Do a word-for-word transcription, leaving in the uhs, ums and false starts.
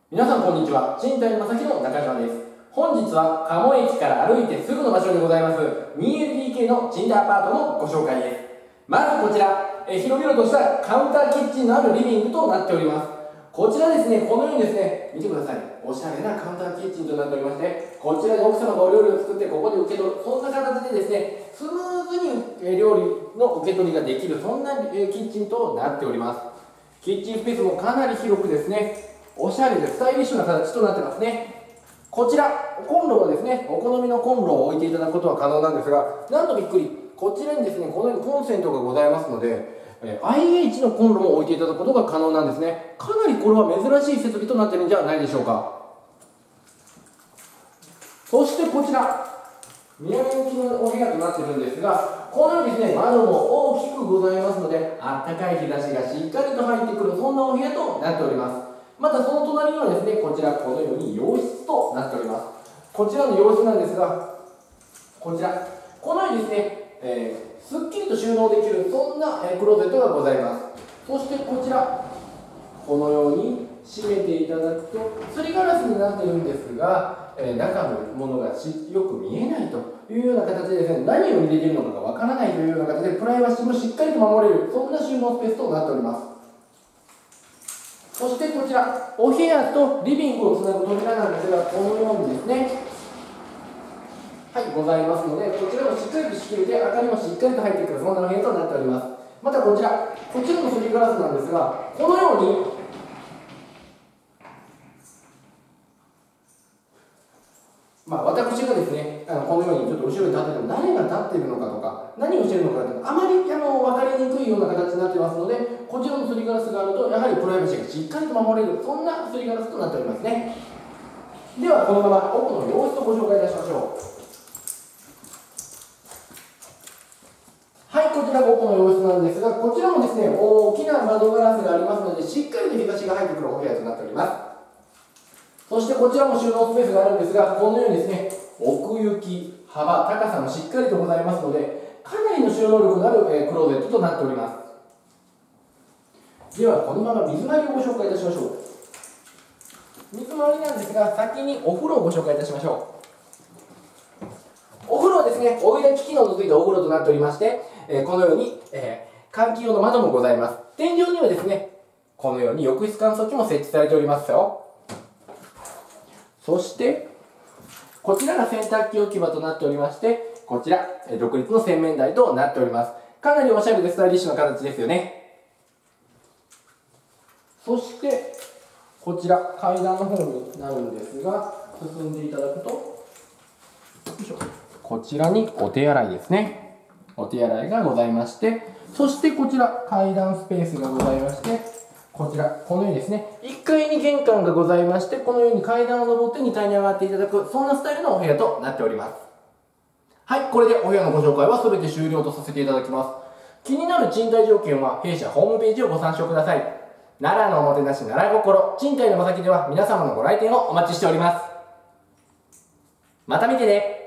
皆さんこんにちは。賃貸正木の中島です。本日は鴨駅から歩いてすぐの場所にございます にエルディーケー の賃貸アパートのご紹介です。まずこちら、え広々としたカウンターキッチンのあるリビングとなっております。こちらですね、このようにですね、見てください。おしゃれなカウンターキッチンとなっておりまして、こちらに奥様がお料理を作ってここで受け取る、そんな形でですね、スムーズに料理の受け取りができる、そんなキッチンとなっております。キッチンスペースもかなり広くですね、おしゃれでスタイリッシュな形となってますね。こちら、コンロはですね、お好みのコンロを置いていただくことは可能なんですが、なんとびっくり、こちらにですね、このようにコンセントがございますので、アイエイチ のコンロも置いていただくことが可能なんですね。かなりこれは珍しい設備となっているんじゃないでしょうか。そしてこちら、南向きのお部屋となっているんですが、このようにですね、窓も大きくございますので、あったかい日差しがしっかりと入ってくる、そんなお部屋となっております。またその隣にはですね、こちらこのように洋室となっております。こちらの洋室なんですが、こちら、このようにですね、えー、すっきりと収納できる、そんな、えー、クローゼットがございます。そしてこちら、このように閉めていただくと、すりガラスになっているんですが、えー、中のものがしよく見えないというような形でですね、何を入れているのかがわからないというような形で、プライバシーもしっかりと守れる、そんな収納スペースとなっております。そしてこちら、お部屋とリビングをつなぐ扉なんですが、このようにですね、はい、ございますので、こちらもしっかりと仕切れて、明かりもしっかりと入ってくる、そんなお部屋となっております。またこちら、こちらのすりガラスなんですが、このように、まあ、私がですね、あのこのようにちょっと後ろに立ってても、誰が立っているのかとか、何をしているのかというのがあまりあの分かりにくいような形になってますので、こちらのすりガラスがあると、やはりプライバシーがしっかりと守れる、そんなすりガラスとなっておりますね。では、このまま奥の洋室をご紹介いたしましょう。はい、こちらが奥の洋室なんですが、こちらもですね、大きな窓ガラスがありますので、しっかりと日差しが入ってくるお部屋となっております。そしてこちらも収納スペースがあるんですが、このようにですね、奥行き、幅、高さもしっかりとございますので、かなりの収納力のある、えー、クローゼットとなっております。では、このまま水回りをご紹介いたしましょう。水回りなんですが、先にお風呂をご紹介いたしましょう。お風呂はですね、お湯で機器の付いたお風呂となっておりまして、えー、このように、えー、換気用の窓もございます。天井にはですね、このように浴室乾燥機も設置されておりますよ。そして、こちらが洗濯機置き場となっておりまして、こちら、独立の洗面台となっております。かなりおしゃれでスタイリッシュな形ですよね。そして、こちら、階段の方になるんですが、進んでいただくと、よいしょ、こちらにお手洗いですね。お手洗いがございまして、そしてこちら、階段スペースがございまして、こちら、このようにですね、いっかいに玄関がございまして、このように階段を登ってにかいに上がっていただく、そんなスタイルのお部屋となっております。はい、これでお部屋のご紹介は全て終了とさせていただきます。気になる賃貸条件は弊社ホームページをご参照ください。奈良のおもてなし奈良心、賃貸の正木では皆様のご来店をお待ちしております。また見てね。